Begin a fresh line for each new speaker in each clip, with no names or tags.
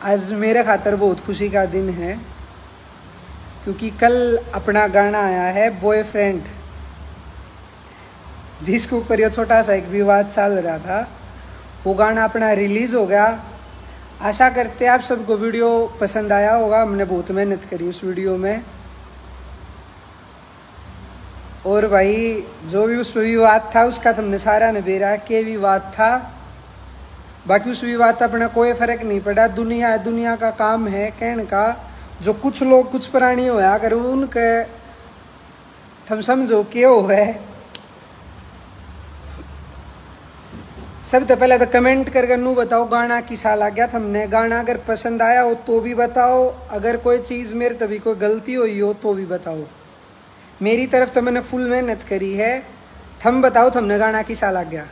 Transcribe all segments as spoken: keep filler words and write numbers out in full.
आज मेरे खातर बहुत खुशी का दिन है क्योंकि कल अपना गाना आया है बॉयफ्रेंड, जिसके ऊपर ये छोटा सा एक विवाद चल रहा था। वो गाना अपना रिलीज हो गया। आशा करते हैं आप सबको वीडियो पसंद आया होगा। हमने बहुत मेहनत करी उस वीडियो में। और भाई जो भी उस विवाद था उसका तुमने सारा नबेरा के विवाद था। बाकी उस विवाद का अपना कोई फर्क नहीं पड़ा। दुनिया है, दुनिया का काम है कहने का। जो कुछ लोग कुछ प्राणी होया अगर उनके तुम समझो क्यों है। सब तो पहले तो कमेंट करके नू बताओ गाना किसा लग गया तुमने। गाना अगर पसंद आया हो तो भी बताओ। अगर कोई चीज़ मेरे तभी कोई गलती हुई हो तो भी बताओ। मेरी तरफ तो मैंने फुल मेहनत करी है। थम बताओ तुमने गाना किसा लग गया।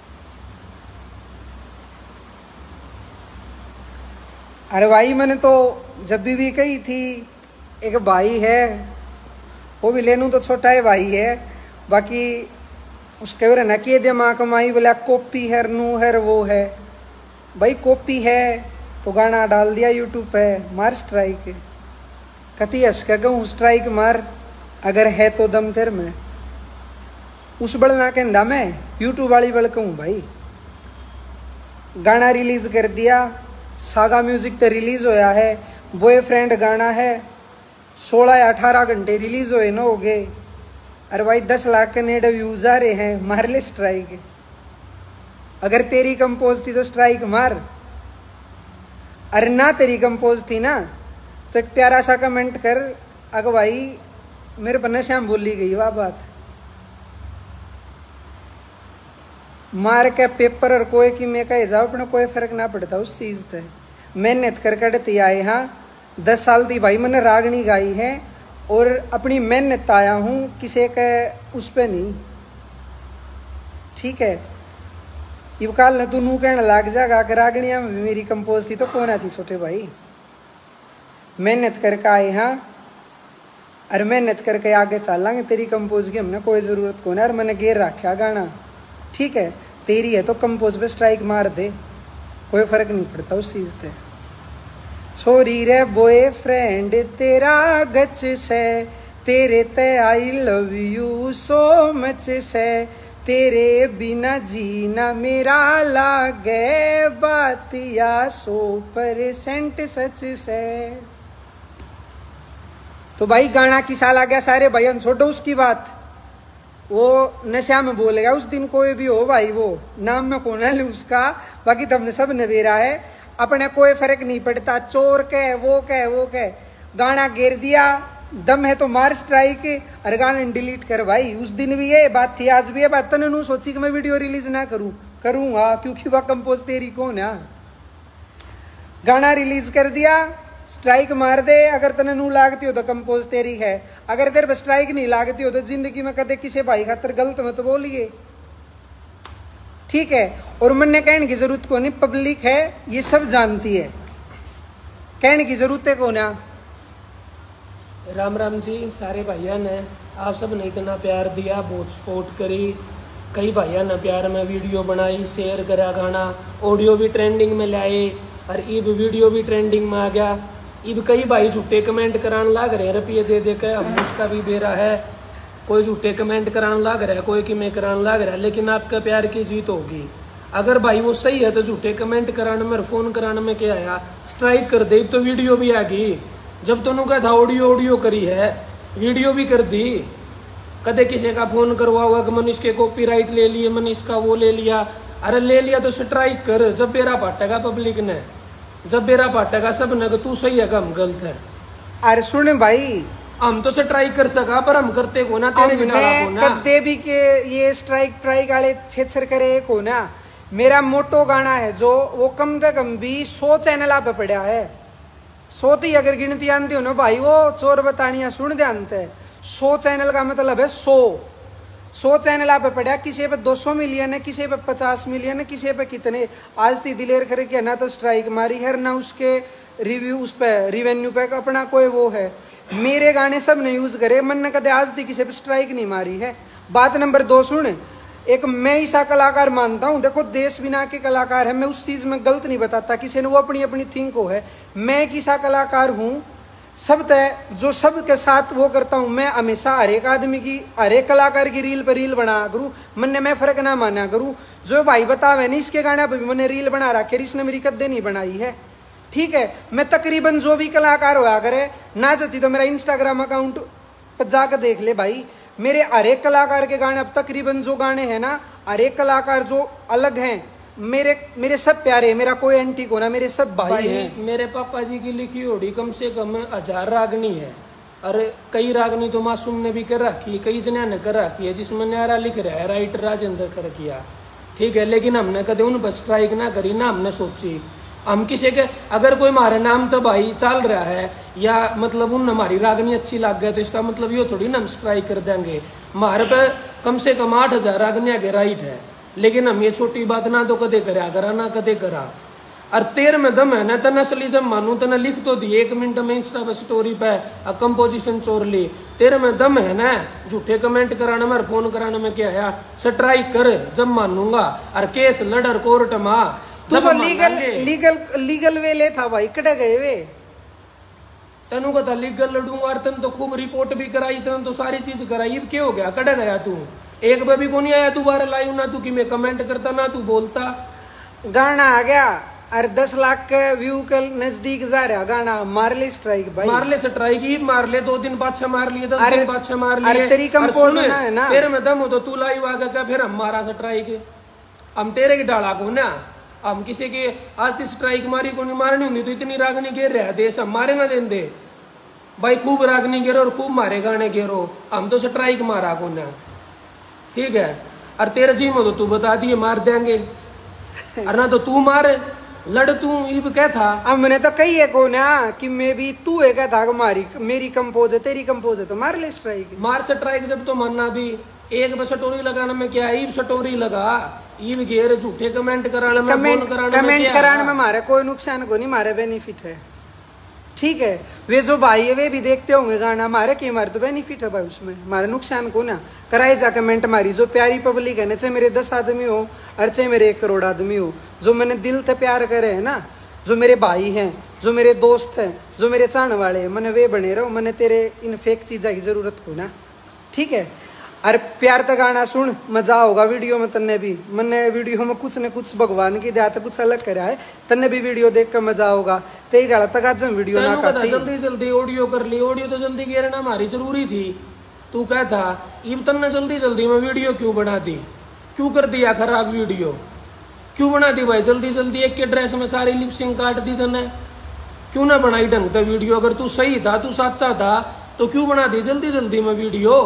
अरे भाई मैंने तो जब भी, भी कही थी एक भाई है, वो भी लेनू तो छोटा है भाई है। बाकी उसके वर न के दिमाग कमाई बोला कॉपी है नू है वो है। भाई कॉपी है तो गाना डाल दिया यूट्यूब पे, मार स्ट्राइक। कति हंस के कहूँ स्ट्राइक मार अगर है तो दम तेर में। उस बड़ ना कहना मैं यूट्यूब वाली बड़ कहूँ भाई। गाना रिलीज कर दिया, सागा म्यूजिक तो रिलीज होया है। बॉयफ्रेंड गाना है, सोलह या अठारह घंटे रिलीज होए ना हो गए। अरे भाई दस लाख के नेट व्यूज आ रहे हैं, मार ले स्ट्राइक। अगर तेरी कंपोज थी तो स्ट्राइक मार। अरे ना तेरी कंपोज थी ना तो एक प्यारा सा कमेंट कर अगर भाई मेरे पन्ने श्याम बोली गई वाह बात। मार के पेपर और कोई की मैं कह जाओ अपना कोई फर्क ना पड़ता उस चीज से। मेहनत कर कटती आए हाँ। दस साल थी भाई मैंने रागनी गाई है और अपनी मेहनत आया हूँ, किसी के उस पे नहीं। ठीक है इब काल न तू नू कहने लग जाएगा कि रागनिया में भी मेरी कंपोज थी तो कौन आती छोटे भाई। मेहनत करके आए हाँ और मेहनत करके आगे चलेंगे। तेरी कंपोज की हमने कोई ज़रूरत कौन है। और मैंने गेर रखा गाना ठीक है तेरी है तो कंपोज पे स्ट्राइक मार दे, कोई फर्क नहीं पड़ता उस चीज़ से। छोरी रे बॉयफ्रेंड तेरा गच से, तेरे ते I love you so much से। तेरे बिना जीना मेरा लागे, बात या सौ परसेंट सच से। तो भाई गाना किसा ला गया सारे भाई हम छोड़ो उसकी बात। वो नशा में बोलेगा उस दिन कोई भी हो भाई, वो नाम में कौन है उसका। बाकी तुमने सब नवेरा है, अपने कोई फर्क नहीं पड़ता। चोर के वो के वो के गाना गिर दिया, दम है तो मार स्ट्राइक और गाना डिलीट कर भाई। उस दिन भी ये बात थी, आज भी ये बात। तने नू सोची कि मैं वीडियो रिलीज ना करूँ, करूँगा क्योंकि वह कंपोज तेरी कौन है। गाना रिलीज कर दिया, स्ट्राइक मार दे। अगर तने नू लागती हो तो कंपोज तेरी है। अगर तेरे पर स्ट्राइक नहीं लागती हो तो जिंदगी में कदे किसी भाई खातर गलत मत बोलिए ठीक है। और मन ने कहने की जरूरत को नहीं, पब्लिक है ये सब जानती है, कहने की जरूरत है को ना।
राम राम जी सारे भाइयों ने आप सब ने इतना प्यार दिया, बहुत सपोर्ट करी। कई भाइयों ने प्यार में वीडियो बनाई, शेयर करा, गाना ऑडियो भी ट्रेंडिंग में लाए और इब वीडियो भी ट्रेंडिंग में आ गया। इब कई भाई झूठे कमेंट कराने लग रहे हैं रुपये दे दे के, हम उसका भी दे रहा है। कोई झूठे कमेंट कराने लग रहा है, कोई कि मैं कराने लग रहा है, लेकिन आपका प्यार की जीत होगी। अगर भाई वो सही है तो झूठे कमेंट कराने में, फोन कराने में क्या आया, स्ट्राइक कर दे। तो वीडियो भी आ गई, जब दोनों का था ऑडियो ऑडियो करी है, वीडियो भी कर दी। कदे किसी का फोन करवा हुआ कि मनीष के कॉपीराइट ले लिए, मनीष का वो ले लिया। अरे ले लिया तो स्ट्राइक कर। जब बेरा पाटेगा पब्लिक ने, जब बेरा पाटेगा सब ने तू सही है हम गलत है।
अरे सुन भाई
हम तो स्ट्राइक कर सका पर हम करते को ना, तेरे
हमने कदे भी के ये स्ट्राइक प्राइक वाले छेछर करे को ना। मेरा मोटो गाना है जो वो कम से कम भी सौ चैनल पे पड़ा है। सौ ही अगर गिनती आती हो ना भाई, वो चोर बतानिया सुन दे आते। सौ चैनल का मतलब है सौ सौ चैनल पे पड़ा। किसी पे दो सौ मिलियन है, किसी पे पचास मिलियन है, किसी पे कितने। आज थी दिलेर करे के ना तो स्ट्राइक मारी है ना उसके रिव्यू उस पे रिवेन्यू पे अपना कोई वो है। मेरे गाने सब ने यूज करे, मन ने कदे आज थी किसी पे स्ट्राइक नहीं मारी है। बात नंबर दो सुन, एक मैं ऐसा कलाकार मानता हूँ, देखो देश बिना के कलाकार है, मैं उस चीज में गलत नहीं बताता, किसी ने वो अपनी अपनी थिंक हो है। मैं एक ऐसा कलाकार हूँ सब तय जो सब के साथ वो करता हूँ। मैं हमेशा हर एक आदमी की, हर एक कलाकार की रील पर रील बना करूँ, मन मैं फर्क ना माना करूँ। जो भाई बतावे नहीं इसके गाने पर मैंने रील बना रखी, इसने मेरी कद्दे नहीं बनाई है, ठीक है। मैं तकरीबन जो भी कलाकार होया करे ना जाती तो मेरा इंस्टाग्राम अकाउंट पर जाकर देख ले भाई, मेरे हर एक कलाकार के गाने, अब तकरीबन जो गाने हैं ना, हर एक कलाकार जो अलग हैं, मेरे मेरे सब प्यारे, मेरा कोई एंटी को ना, मेरे सब भाई, भाई हैं।
मेरे पापा जी की लिखी होड़ी कम से कम हजार रागनी है, और कई रागनी तो मासूम ने भी कर रखी, कई जने ने कर रखी है, जिसमें न्यारा लिख रहा है राइटर राजेंद्र कर किया, ठीक है। लेकिन हमने कदे उन पर स्ट्राइक ना करी ना हमने सोची। हम किसी के अगर कोई हमारे नाम तो भाई चल रहा है या मतलब उन हमारी रागनी अच्छी लग गया तो इसका मतलब ये थोड़ी ना हम स्ट्राइक कर देंगे। हमारे पे कम से कम आठ हजार रागनिया के राइट है, लेकिन हम ये छोटी बात ना तो कदे करा करा ना कदे करा। और तेर में दम है ना तना असली जब मानू तना लिख तो दी एक मिनट में इंस्टा पर स्टोरी पे कंपोजिशन चोर ली, तेरे में दम है ना झूठे कमेंट कराने में फोन कराने में क्या है, स्ट्राइक कर जब मानूंगा और केस लड़ कोर्ट में।
तू तो लीगल लीगल लीगल वे ले था भाई, कट गए वे
तेनू कहता लीगल लड़ूंगा, और तेन तो खूब रिपोर्ट भी कराई, तेन तो सारी चीज कराई, अब क्या हो गया, कट गया तू, एक बार भी को नहीं आया दोबारा लाइव ना तू कि मैं कमेंट करता ना तू बोलता।
गाना आ गया और दस लाख के व्यू के नजदीक जा रहा गाना, मार ले स्ट्राइक भाई,
मार ले स्ट्राइक ही मार ले, दो दिन पाछे मार लिए, दस दिन पाछे मार लिए।
अरे तेरी कंपोज ना है ना,
तेरे में दम हो तो तू लाइव आ गया, फिर हम मारा स्ट्राइक, हम तेरे की डाला को ना, हम किसी के आज ती स्ट्राइक मारी को नहीं, मारनी होंगी तो इतनी रागनी घेर रहा देश, हम मारे ना देंदे भाई, खूब रागनी घेरो और खूब मारे गाने घेरो, हम तो स्ट्राइक मारा को ना, ठीक है। और तेरे जी में तो तू बता दिए मार देंगे, और ना तो तू मार लड़, तू ये क्या था।
अब मैंने तो कही है को ना कि मैं भी तू है क्या था, मारी मेरी कंपोज है तेरी कंपोज है तो मार ले स्ट्राइक,
मार स्ट्राइक जब तो मानना भी एक बस स्टोरी लगाने में क्या है, स्टोरी लगा ये घेर झूठे कमेंट कराने में,
कमेंट
कराने
कमेंट
में
कराने में हमारा कोई नुकसान को नहीं, हमारे बेनिफिट है, ठीक है। वे जो भाई है वे भी देखते होंगे गाना, हमारे की हमारे तो बेनिफिट है भाई, उसमें हमारा नुकसान को ना कराए जा कमेंट हमारी। जो प्यारी पब्लिक है ना, चाहे मेरे दस आदमी हो और चाहे मेरे एक करोड़ आदमी हो, जो मैंने दिल से प्यार करे है ना, जो मेरे भाई हैं, जो मेरे दोस्त हैं, जो मेरे चाहने वाले हैं, मैंने वे बने रहो, मैंने तेरे इन फेक चीज़ा की जरूरत को ना, ठीक है। अरे प्यार तक गाना सुन, मजा होगा वीडियो में, तन्ने भी मैंने वीडियो में कुछ न कुछ भगवान की दया कुछ अलग करा है, तन्ने भी वीडियो देख कर मजा होगा। तेरी डाला तक आज वीडियो ना करती,
जल्दी जल्दी ऑडियो कर ली, ऑडियो तो जल्दी कह ना हमारी जरूरी थी, तू क्या था ये तन्ने जल्दी जल्दी में वीडियो क्यों बना दी, क्यों कर दिया खराब वीडियो, क्यों बना दी भाई जल्दी जल्दी, एक के ड्रेस में सारी लिपसिंग काट दी तन्ने, क्यों ना बनाई ढंग से वीडियो, अगर तू सही था तू सच्चा था तो क्यों बना दी जल्दी जल्दी में वीडियो,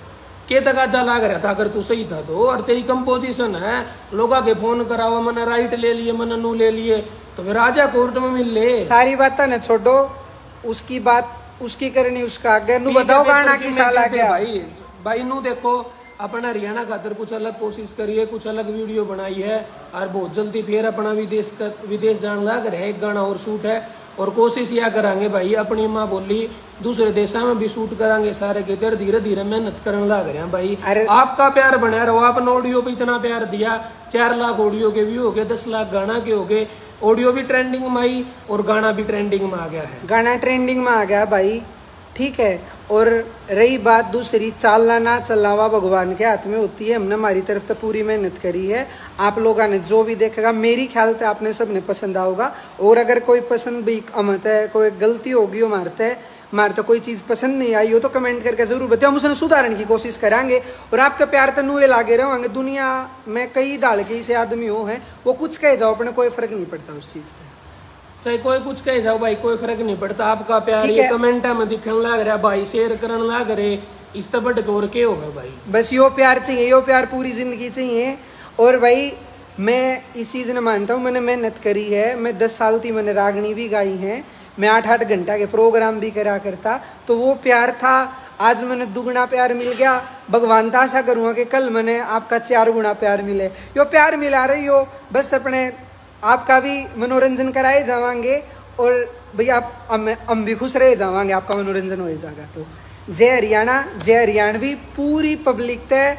के तकाजा लाग रहा था अगर तू सही था तो। और तेरी कंपोजिशन है, लोग के फोन करावा, मैंने राइट ले लिए, मैंने नू ले लिए, तो फिर राजा कोर्ट में मिल ले।
सारी बात ना छोड़ो, उसकी बात उसकी करनी उसका आगे, नू बताओ गाना की साल आ गया
भाई, भाई नू देखो अपना हरियाणा खातर कुछ अलग कोशिश करिए, कुछ अलग वीडियो बनाई है, और बहुत जल्दी फिर अपना विदेश का विदेश जाने लग रहे, एक गाना और शूट है, और कोशिश यह करांगे भाई अपनी माँ बोली दूसरे देशों में भी शूट करांगे सारे के, तेरे धीरे धीरे मेहनत करने लग रहे हैं भाई। आपका प्यार बना रहो, आपने ऑडियो पे इतना प्यार दिया, चार लाख ऑडियो के व्यू हो गए, दस लाख गाना के हो गए, ऑडियो भी ट्रेंडिंग में आई और गाना भी ट्रेंडिंग में आ गया है,
गाना ट्रेंडिंग में आ गया भाई, ठीक है। और रही बात दूसरी, चालना ना चलावा भगवान के हाथ में होती है, हमने हमारी तरफ तो पूरी मेहनत करी है, आप लोगों ने जो भी देखेगा मेरी ख्याल से आपने सबने पसंद आओगा। और अगर कोई पसंद भी अमत है, कोई गलती होगी हो मारते मार तो कोई चीज़ पसंद नहीं आई हो तो कमेंट करके जरूर बताओ, हम उसने सुधारने की कोशिश करांगे। और आपका प्यार तो नुए लागे रहेंगे, दुनिया में कई डाल के ऐसे आदमी हो हैं, वो कुछ कह जाओ अपने कोई फर्क नहीं पड़ता उस चीज़ से,
चाहे कोई कुछ कह जाओ भाई कोई फर्क नहीं पड़ता। आपका प्यार ये कमेंट में दिखने लग रहा है भाई, शेयर करने लग रहे, इस तरह बट और क्या होगा भाई,
बस यो प्यार चाहिए, यो प्यार पूरी जिंदगी चाहिए। और भाई मैं इस चीज़ ने मानता हूँ, मैंने मेहनत करी है, मैं दस साल थी मैंने रागनी भी गाई है, मैं आठ आठ घंटा के प्रोग्राम भी करा करता, तो वो प्यार था, आज मैंने दुगना प्यार मिल गया। भगवान तो आशा करूँगा कि कल मैंने आपका चार गुना प्यार मिले, यो प्यार मिला रही हो, बस अपने आपका भी मनोरंजन कराए जावांगे और भैया आप हम, हम भी खुश रहे जावांगे, आपका मनोरंजन हो जाएगा। तो जय हरियाणा, जय हरियाणवी, पूरी पब्लिक तय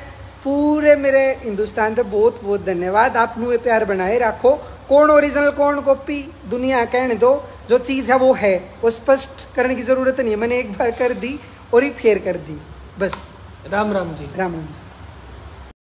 पूरे मेरे हिंदुस्तान से बहुत बहुत धन्यवाद। आप नु प्यार बनाए रखो। कौन ओरिजिनल कौन कॉपी दुनिया कहने दो, जो चीज़ है वो है, वो स्पष्ट करने की ज़रूरत नहीं है। मैंने एक बार कर दी और ही फेर कर दी बस।
राम राम जी।
राम राम जी।